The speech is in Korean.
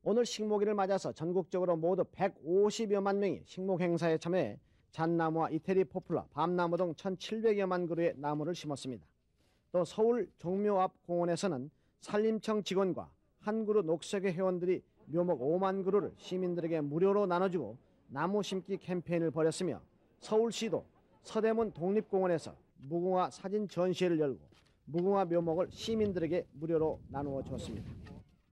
오늘 식목일을 맞아서 전국적으로 모두 150여만 명이 식목 행사에 참여해 잣나무와 이태리 포플라, 밤나무 등 1,700여만 그루의 나무를 심었습니다. 또 서울 종묘 앞 공원에서는 산림청 직원과 한 그루 녹색의 회원들이 묘목 5만 그루를 시민들에게 무료로 나눠주고 나무 심기 캠페인을 벌였으며 서울시도 서대문 독립공원에서 무궁화 사진 전시회를 열고 무궁화 묘목을 시민들에게 무료로 나누어 주었습니다.